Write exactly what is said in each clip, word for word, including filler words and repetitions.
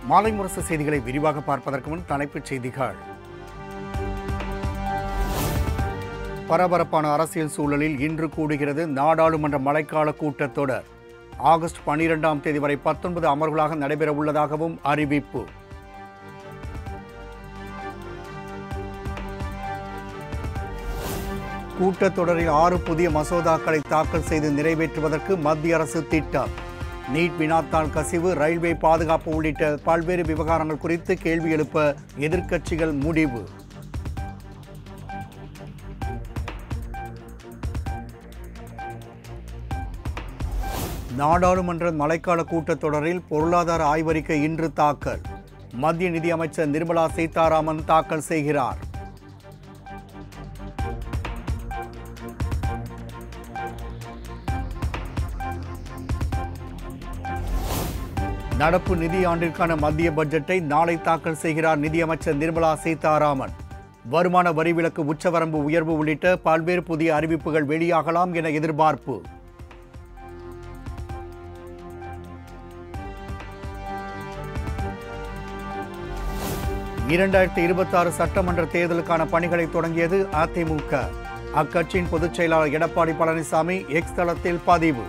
மாலை முரசு செய்திகளை விரிவாக பார்ப்பதற்கு முன் தலைப்புச் செய்திகள். பரபரப்பான அரசியல் சூழலில் இன்று கூடுகிறது நாடாளுமன்ற மழைக்கால கூட்டத்தொடர். ஆகஸ்ட் பனிரெண்டாம் தேதி வரை பத்தொன்பது அமர்வுகளாக நடைபெற உள்ளதாகவும் அறிவிப்பு. கூட்டத்தொடரில் ஆறு புதிய மசோதாக்களை தாக்கல் செய்து நிறைவேற்றுவதற்கு மத்திய அரசு திட்டம். நீட் வினாத்தாள் கசிவு, ரயில்வே பாதுகாப்பு உள்ளிட்ட பல்வேறு விவகாரங்கள் குறித்து கேள்வி எழுப்ப எதிர்க்கட்சிகள் முடிவு. நாடாளுமன்ற மழைக்கால கூட்டத்தொடரில் பொருளாதார ஆய்வறிக்கை இன்று தாக்கல். மத்திய நிதியமைச்சர் நிர்மலா சீதாராமன் தாக்கல் செய்கிறார். நடப்பு நிதியாண்டிற்கான மத்திய பட்ஜெட்டை நாளை தாக்கல் செய்கிறார் நிதியமைச்சர் நிர்மலா சீதாராமன். வருமான வரி விலக்கு, உச்சவரம்பு உயர்வு உள்ளிட்ட பல்வேறு புதிய அறிவிப்புகள் வெளியாகலாம் என எதிர்பார்ப்பு. இரண்டாயிரத்தி இருபத்தி ஆறு சட்டமன்ற தேர்தலுக்கான பணிகளை தொடங்கியது அதிமுக. அக்கட்சியின் பொதுச் செயலாளர் எடப்பாடி பழனிசாமி எக்ஸ் தளத்தில் பதிவு.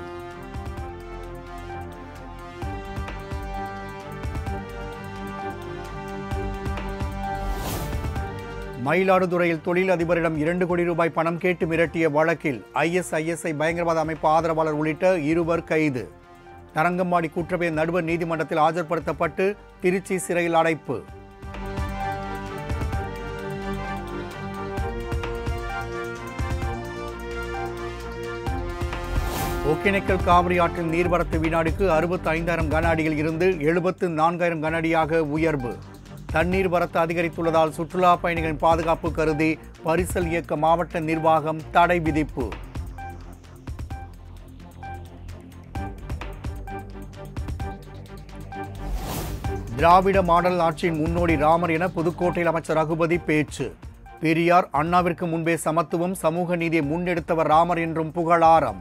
மயிலாடுதுறையில் தொழில் அதிபரிடம் இரண்டு கோடி ரூபாய் பணம் கேட்டு மிரட்டிய வழக்கில் ஐஎஸ்ஐஎஸ்ஐ பயங்கரவாத அமைப்பு ஆதரவாளர் உள்ளிட்ட இருவர் கைது. தரங்கம்பாடி குற்றவியல் நடுவர் நீதிமன்றத்தில் ஆஜர்படுத்தப்பட்டு திருச்சி சிறையில் அடைப்பு. ஒகேனக்கல் காவிரி ஆற்றில் நீர்வரத்து வினாடிக்கு அறுபத்தி ஐந்தாயிரம் கன அடியில் இருந்து எழுபத்து நான்காயிரம் கன அடியாக உயர்வு. தண்ணீர் வரத்து அதிகரித்துள்ளதால் சுற்றுலா பயணிகளின் பாதுகாப்பு கருதி பரிசல் இயக்க மாவட்ட நிர்வாகம் தடை விதிப்பு. திராவிட மாடல் ஆட்சியின் முன்னோடி ராமர் என புதுக்கோட்டையில் அமைச்சர் ரகுபதி பேச்சு. பெரியார், அண்ணாவிற்கு முன்பே சமத்துவம், சமூக நீதியை முன்னெடுத்தவர் ராமர் என்றும் புகழாரம்.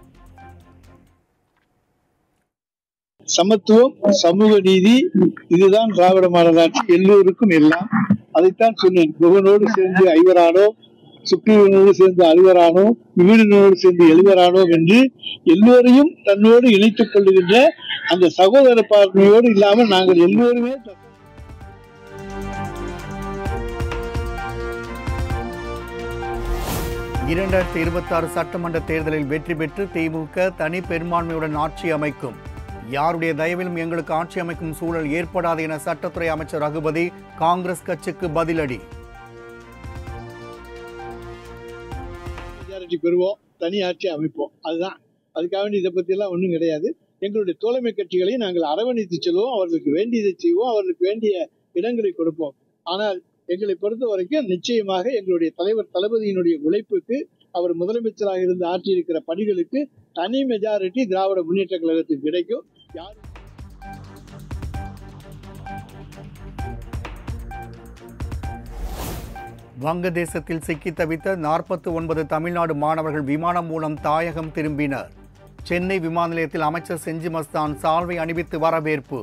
சமத்துவம், சமூக நீதி, இதுதான் திராவிட மாடல் ஆட்சி. எல்லோருக்கும் எல்லாம். அதைத்தான் சொன்னேன். குகனோடு சேர்ந்து ஐவரானோ, சுக்ரீவனோடு சேர்ந்து அறுவரானோ, விபீடனோடு சேர்ந்து எழுவரானோ என்று எல்லோரையும் தன்னோடு இணைத்துக் கொள்ளுகின்ற அந்த சகோதர பார்வையோடு இல்லாமல் நாங்கள் எல்லோருமே. இரண்டாயிரத்தி இருபத்தி ஆறு சட்டமன்ற தேர்தலில் வெற்றி பெற்று திமுக தனி பெரும்பான்மையுடன் ஆட்சி அமைக்கும். யாருடைய தயவிலும் எங்களுக்கு ஆட்சி அமைக்கும் சூழல் ஏற்படாது என சட்டத்துறை அமைச்சர் ரகுபதி காங்கிரஸ் கட்சிக்கு பதிலடி. மெஜாரிட்டி பெறுவோம், தனி ஆட்சி அமைப்போம். அதுதான். அதுக்காக வேண்டி இதை பத்தி எல்லாம் ஒன்றும் கிடையாது. எங்களுடைய தோழமை கட்சிகளை நாங்கள் அரவணைத்து செல்வோம். அவர்களுக்கு வேண்டியதை செய்வோம், அவர்களுக்கு வேண்டிய இடங்களை கொடுப்போம். ஆனால் எங்களை பொறுத்த வரைக்கும் நிச்சயமாக எங்களுடைய தலைவர் தளபதியினுடைய உழைப்புக்கு, அவர் முதலமைச்சராக இருந்து ஆற்றியிருக்கிற பணிகளுக்கு தனி மெஜாரிட்டி திராவிட முன்னேற்ற கழகத்துக்கு கிடைக்கும். யார் வங்கதேசத்தில் சிக்கி தவித்த நாற்பத்தி ஒன்பது தமிழ்நாடு மாணவர்கள் விமானம் மூலம் தாயகம் திரும்பினர். சென்னை விமான நிலையத்தில் அமைச்சர் செஞ்சி மஸ்தான் சால்வை அணிவித்து வரவேற்பு.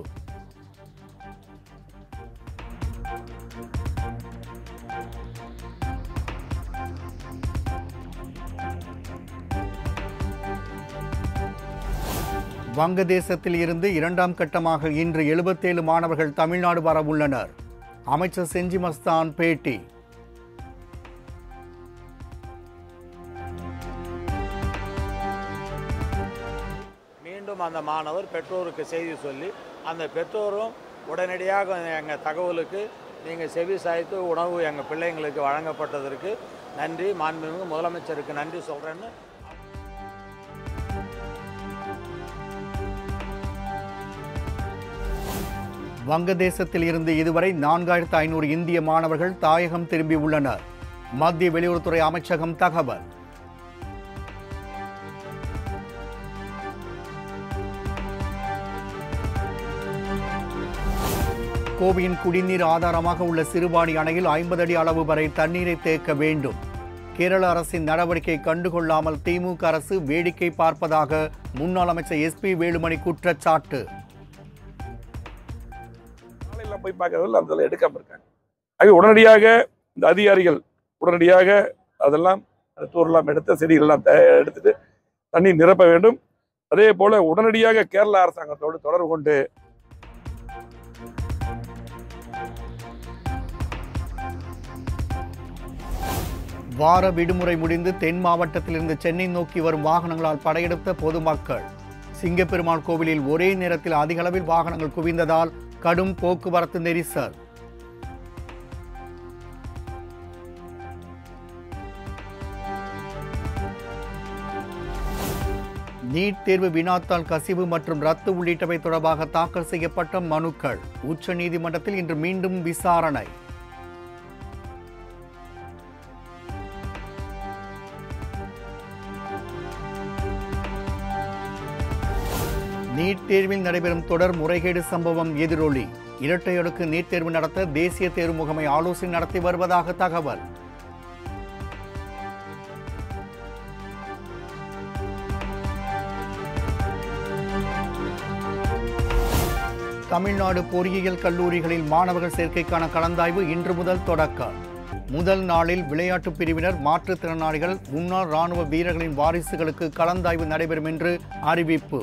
வங்கதேசத்தில் இருந்து இரண்டாம் கட்டமாக இன்று எழுபத்தேழு மாணவர்கள் தமிழ்நாடு வர உள்ளனர். அமைச்சர் செஞ்சி மஸ்தான் பேட்டி. மீண்டும் அந்த மாணவர் பெற்றோருக்கு செய்தி சொல்லி, அந்த பெற்றோரும் உடனடியாக எங்கள் தகவலுக்கு நீங்கள் செவி சாய்த்து உணவு எங்கள் பிள்ளைங்களுக்கு வழங்கப்பட்டதற்கு நன்றி, மாண்புமிகு முதலமைச்சருக்கு நன்றி சொல்கிறேன்னு. வங்கதேசத்தில் இருந்து இதுவரை நான்காயிரத்து ஐநூறு இந்திய மாணவர்கள் தாயகம் திரும்பியுள்ளனர். மத்திய வெளியுறவுத்துறை அமைச்சகம் தகவல். கோவையின் குடிநீர் ஆதாரமாக உள்ள சிறுவாணி அணையில் ஐம்பது அடி அளவு வரை தண்ணீரை தேக்க வேண்டும். கேரள அரசின் நடவடிக்கை கண்டுகொள்ளாமல் திமுக அரசு வேடிக்கை பார்ப்பதாக முன்னாள் அமைச்சர் எஸ் பி வேலுமணி குற்றச்சாட்டு. எல்லாம் போய் பார்க்கறதில்ல, அந்த எடுக்காமல் இருக்காங்க. ஆக உடனடியாக இந்த அதிகாரிகள் உடனடியாக அதெல்லாம் தூரெல்லாம் எடுத்து செடிகள்லாம் எடுத்துட்டு தண்ணீர் நிரப்ப வேண்டும். அதே போல உடனடியாக கேரள அரசாங்கத்தோடு தொடர்பு கொண்டு வார விடுமுறை முடிந்து தென் மாவட்டத்திலிருந்து சென்னை நோக்கி வரும் வாகனங்களால் படையெடுத்த பொதுமக்கள். சிங்கப்பெருமாள் கோவிலில் ஒரே நேரத்தில் அதிக அளவில் வாகனங்கள் குவிந்ததால் கடும் போக்குவரத்து நெரிசல். நீட் தேர்வு வினாத்தாள் கசிவு மற்றும் ரத்து உள்ளிட்டவை தொடர்பாக தாக்கல் செய்யப்பட்ட மனுக்கள் உச்ச நீதிமன்றத்தில் இன்று மீண்டும் விசாரணை. நீட் தேர்வில் நடைபெறும் தொடர் முறைகேடு சம்பவம் எதிரொலி. இரட்டை அடுக்கு நீட் தேர்வு நடத்த தேசிய தேர்வு முகமை ஆலோசனை நடத்தி வருவதாக தகவல். தமிழ்நாடு பொறியியல் கல்லூரிகளில் மாணவர்கள் சேர்க்கைக்கான கலந்தாய்வு இன்று முதல் தொடக்கம். முதல் நாளில் விளையாட்டு பிரிவினர், மாற்றுத்திறனாளிகள், முன்னாள் ராணுவ வீரர்களின் வாரிசுகளுக்கு கலந்தாய்வு நடைபெறும் என்று அறிவிப்பு.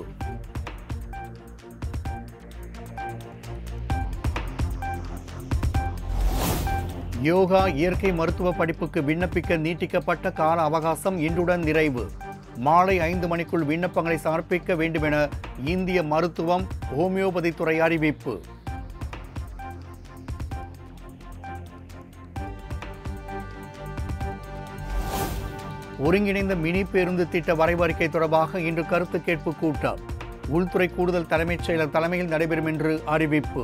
யோகா இயற்கை மருத்துவ படிப்புக்கு விண்ணப்பிக்க நீட்டிக்கப்பட்ட கால அவகாசம் இன்றுடன் நிறைவு. மாலை ஐந்து மணிக்குள் விண்ணப்பங்களை சமர்ப்பிக்க வேண்டும் என இந்திய மருத்துவம் ஹோமியோபதி துறை அறிவிப்பு. ஒருங்கிணைந்த மினி பேருந்து திட்ட வரைவு அறிக்கை தொடர்பாக இன்று கருத்து கேட்பு கூட்டம். உள்துறை கூடுதல் தலைமைச் செயலர் தலைமையில் நடைபெறும் என்று அறிவிப்பு.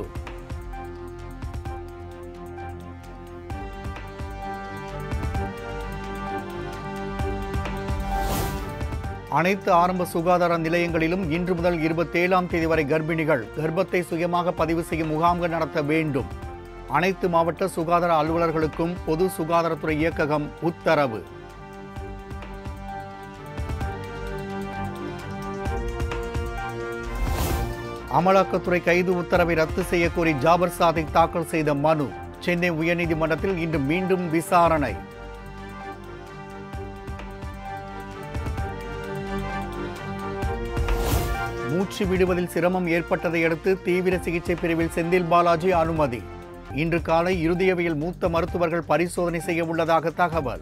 அனைத்து ஆரம்ப சுகாதார நிலையங்களிலும் இன்று முதல் இருபத்தி ஏழாம் தேதி வரை கர்ப்பிணிகள் கர்ப்பத்தை சுயமாக பதிவு செய்யும் முகாம்கள் நடத்த வேண்டும். அனைத்து மாவட்ட சுகாதார அலுவலர்களுக்கும் பொது சுகாதாரத்துறை இயக்ககம் உத்தரவு. அமலாக்கத்துறை கைது உத்தரவை ரத்து செய்ய கோரி ஜாபர் சாதிக் தாக்கல் செய்த மனு சென்னை உயர்நீதிமன்றத்தில் இன்று மீண்டும் விசாரணை. மூச்சு விடுவதில் சிரமம் ஏற்பட்டதை அடுத்து தீவிர சிகிச்சை பிரிவில் செந்தில் பாலாஜி அனுமதி. இன்று காலை இருதயவியல் மூத்த மருத்துவர்கள் பரிசோதனை செய்ய உள்ளதாக தகவல்.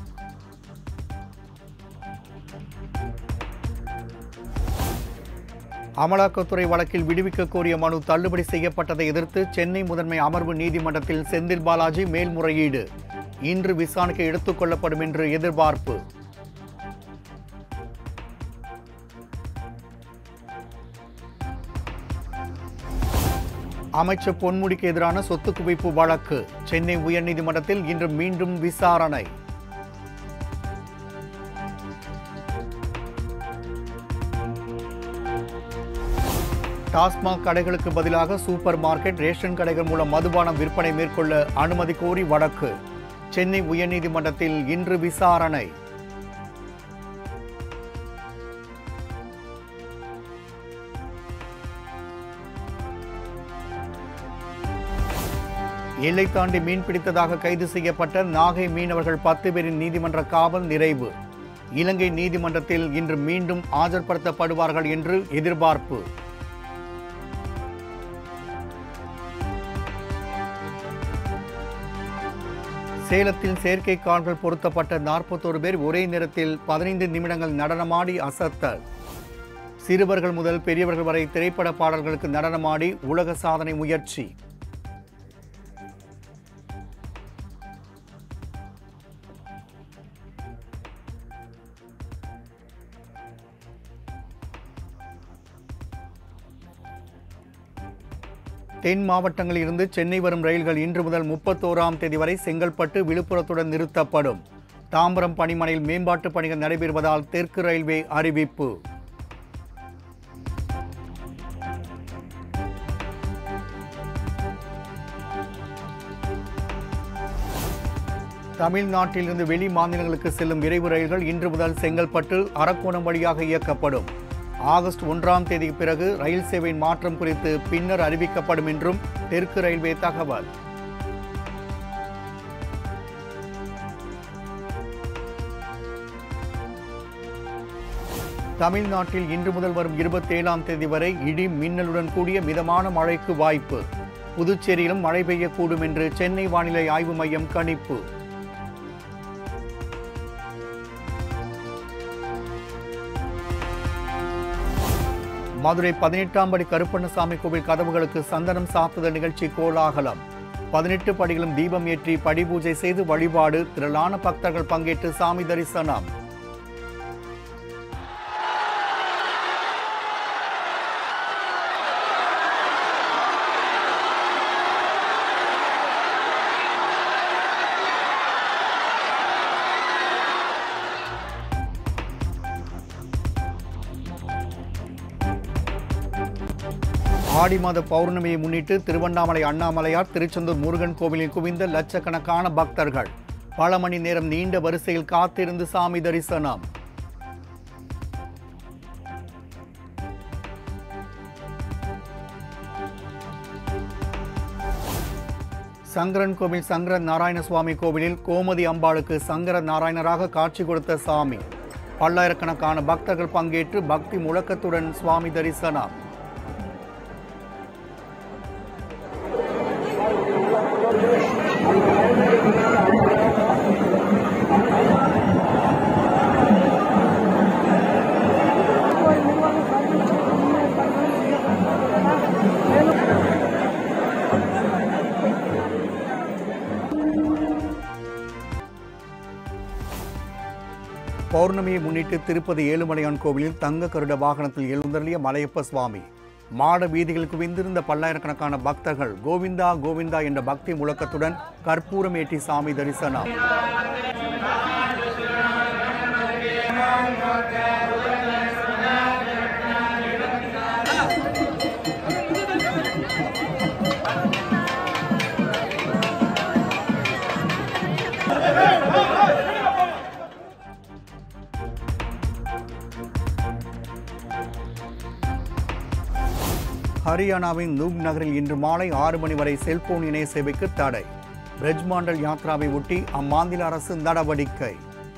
அமலாக்கத்துறை வழக்கில் விடுவிக்க கோரிய மனு தள்ளுபடி செய்யப்பட்டதை எதிர்த்து சென்னை முதன்மை அமர்வு நீதிமன்றத்தில் செந்தில் பாலாஜி மேல்முறையீடு. இன்று விசாரணைக்கு எடுத்துக் கொள்ளப்படும் என்று எதிர்பார்ப்பு. அமைச்சர் பொன்முடிக்கு எதிரான சொத்து குவிப்பு வழக்கு சென்னை உயர்நீதிமன்றத்தில் இன்று மீண்டும் விசாரணை. டாஸ்மாக் கடைகளுக்கு பதிலாக சூப்பர் மார்க்கெட், ரேஷன் கடைகள் மூலம் மதுபானம் விற்பனை மேற்கொள்ள அனுமதி கோரி வழக்கு சென்னை உயர்நீதிமன்றத்தில் இன்று விசாரணை. எல்லை தாண்டி மீன் பிடித்ததாக கைது செய்யப்பட்ட நாகை மீனவர்கள் பத்து பேரின் நீதிமன்ற காவல் நிறைவு. இலங்கை நீதிமன்றத்தில் இன்று மீண்டும் ஆஜர்படுத்தப்படுவார்கள் என்று எதிர்பார்ப்பு. சேலத்தில் செயற்கை கால்கள் பொருத்தப்பட்ட நாற்பத்தோரு பேர் ஒரே நேரத்தில் பதினைந்து நிமிடங்கள் நடனமாடி அசத்தல். சிறுவர்கள் முதல் பெரியவர்கள் வரை திரைப்பட பாடல்களுக்கு நடனமாடி உலக சாதனை முயற்சி. தென் மாவட்டங்களில் இருந்து சென்னை வரும் ரயில்கள் இன்று முதல் முப்பத்தோராம் தேதி வரை செங்கல்பட்டு, விழுப்புரத்துடன் நிறுத்தப்படும். தாம்பரம் பணிமனையில் மேம்பாட்டு பணிகள் நடைபெறுவதால் தெற்கு ரயில்வே அறிவிப்பு. தமிழ்நாட்டிலிருந்து வெளி மாநிலங்களுக்கு செல்லும் விரைவு ரயில்கள் இன்று முதல் செங்கல்பட்டு, அரக்கோணம் வழியாக இயக்கப்படும். ஆகஸ்ட் ஒன்றாம் தேதிக்கு பிறகு ரயில் சேவையின் மாற்றம் குறித்து பின்னர் அறிவிக்கப்படும் என்றும் தெற்கு ரயில்வே தகவல். தமிழ்நாட்டில் இன்று முதல் வரும் இருபத்தி ஏழாம் தேதி வரை இடி மின்னலுடன் கூடிய மிதமான மழைக்கு வாய்ப்பு. புதுச்சேரியிலும் மழை பெய்யக்கூடும் என்று சென்னை வானிலை ஆய்வு மையம் கணிப்பு. மதுரை பதினெட்டாம் படி கருப்பண்ணசாமி கோவில் கதவுகளுக்கு சந்தனம் சாத்துதல் நிகழ்ச்சி கோலாகலம். பதினெட்டு படிகளும் தீபம் ஏற்றி படி பூஜை செய்து வழிபாடு. திரளான பக்தர்கள் பங்கேற்று சாமி தரிசனம். ஆடி மாத பௌர்ணமியை முன்னிட்டு திருவண்ணாமலை அண்ணாமலையார் திருச்செந்தூர் முருகன் கோவிலில் குவிந்த லட்சக்கணக்கான பக்தர்கள் பல மணி நேரம் நீண்ட வரிசையில் காத்திருந்து சாமி தரிசனம். சங்கரன் கோவில் சங்கர நாராயணசுவாமி கோவிலில் கோமதி அம்பாளுக்கு சங்கர நாராயணராக காட்சி கொடுத்த சாமி. பல்லாயிரக்கணக்கான பக்தர்கள் பங்கேற்று பக்தி முழக்கத்துடன் சுவாமி தரிசனம். பௌர்ணமியை முன்னிட்டு திருப்பதி ஏழுமலையான் கோவிலில் தங்க கருட வாகனத்தில் எழுந்தருளிய மலையப்ப சுவாமி. மாட வீதிகள் குவிந்திருந்த பல்லாயிரக்கணக்கான பக்தர்கள் கோவிந்தா கோவிந்தா என்ற பக்தி முழக்கத்துடன் கற்பூரம் ஏற்றி சாமி தரிசனம். ஹரியானாவின் நூக் நகரில் இன்று மாலை ஆறு மணி வரை செல்போன் இணைய சேவைக்கு தடை. பிரெஜ்மாண்டல் யாத்ராவை ஒட்டி அம்மாநில அரசு நடவடிக்கை.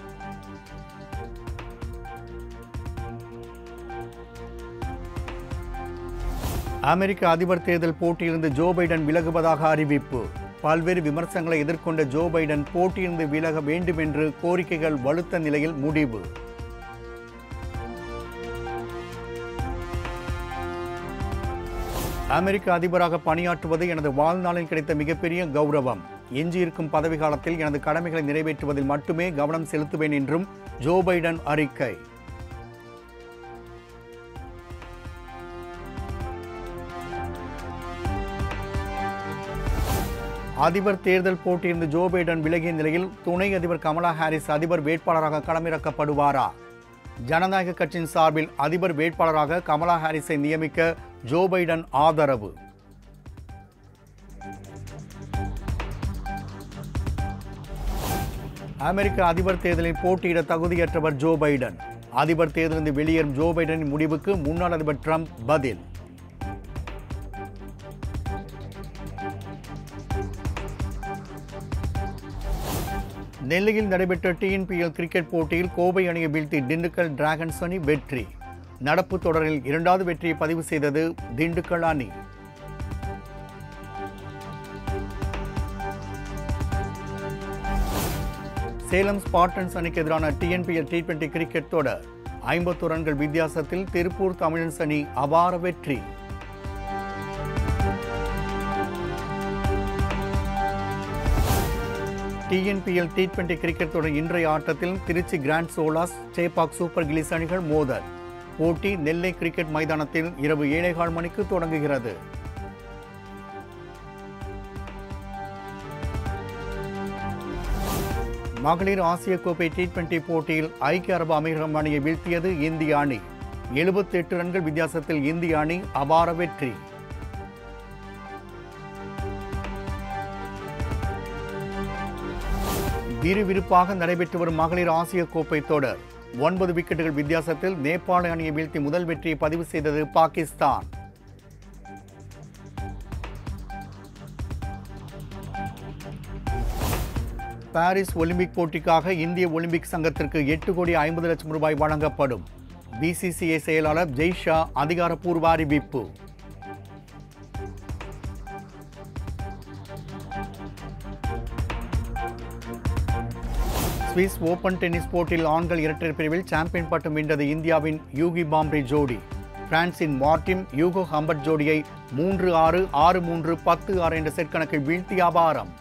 அமெரிக்க அதிபர் தேர்தல் போட்டியிலிருந்து ஜோ பைடன் விலகுவதாக அறிவிப்பு. பல்வேறு விமர்சனங்களை எதிர்கொண்ட ஜோ பைடன் போட்டியிலிருந்து விலக வேண்டும் என்று கோரிக்கைகள் வலுத்த நிலையில் முடிவு. அமெரிக்க அதிபராக பணியாற்றுவது எனது வாழ்நாளில் கிடைத்த மிகப்பெரிய கௌரவம். எஞ்சியிருக்கும் பதவி காலத்தில் எனது கடமைகளை நிறைவேற்றுவதில் மட்டுமே கவனம் செலுத்துவேன் என்றும் ஜோ பைடன் அறிக்கை. அதிபர் தேர்தல் போட்டியிலிருந்து ஜோ பைடன் விலகிய நிலையில் துணை அதிபர் கமலா ஹாரிஸ் அதிபர் வேட்பாளராக களமிறக்கப்படுவாரா? ஜனநாயக கட்சியின் சார்பில் அதிபர் வேட்பாளராக கமலா ஹாரிஸை நியமிக்க ஜோ பைடன் ஆதரவு. அமெரிக்க அதிபர் தேர்தலில் போட்டியிட தகுதியற்றவர் ஜோ பைடன். அதிபர் தேர்தலிருந்து வெளியேறும் ஜோ பைடனின் முடிவுக்கு முன்னாள் அதிபர் ட்ரம்ப் பதில். நெல்லையில் நடைபெற்ற டிஎன்பிஎல் கிரிக்கெட் போட்டியில் கோவை அணியை வீழ்த்தி திண்டுக்கல் டிராகன்ஸ் அணி வெற்றி. நடப்பு தொடரில் இரண்டாவது வெற்றியை பதிவு செய்தது திண்டுக்கல் அணி. சேலம் ஸ்பார்டன்ஸ் அணிக்கு எதிரான டிஎன்பிஎல் டி டுவெண்டி கிரிக்கெட் தொடர் ஐம்பத்தொரு ரன்கள் வித்தியாசத்தில் திருப்பூர் தமிழன்ஸ் அணி அபார வெற்றி. டிஎன்பிஎல் டி டுவெண்டி கிரிக்கெட் தொடர் இன்றைய ஆட்டத்தில் Trichy Grand Cholas Chepauk Super Gillies அணிகள் மோதல். போட்டி நெல்லை கிரிக்கெட் மைதானத்தில் இரவு ஏழேகால் மணிக்கு தொடங்குகிறது. மகளிர் ஆசிய கோப்பை டி டுவெண்டி போட்டியில் ஐக்கிய அரபு அமீரகம் அணியை வீழ்த்தியது இந்திய அணி. எழுபத்தி எட்டு ரன்கள் வித்தியாசத்தில் இந்திய அணி அபார வெற்றி. விறுவிறுப்பாக நடைபெற்று வரும் மகளிர் ஆசிய கோப்பை தொடர் ஒன்பது விக்கெட்டுகள் வித்தியாசத்தில் நேபாள அணியை வீழ்த்தி முதல் வெற்றியை பதிவு செய்தது பாகிஸ்தான். பாரிஸ் ஒலிம்பிக் போட்டிக்காக இந்திய ஒலிம்பிக் சங்கத்திற்கு எட்டு கோடி ஐம்பது லட்சம் ரூபாய் வழங்கப்படும். பிசிசிஐ செயலாளர் ஜெய்ஷா அதிகாரப்பூர்வ அறிவிப்பு. சுவிஸ் ஓபன் டென்னிஸ் போட்டியில் ஆண்கள் இரட்டையர் பிரிவில் சாம்பியன் பட்டம் வென்றது இந்தியாவின் யூகி பாம்ப்ரி ஜோடி. பிரான்சின் மார்டின் யூகோ ஹம்பர்ட் ஜோடியை மூன்று ஆறு ஆறு மூன்று பத்து ஆறு என்ற செட் கணக்கில் வீழ்த்திய அபாரம்.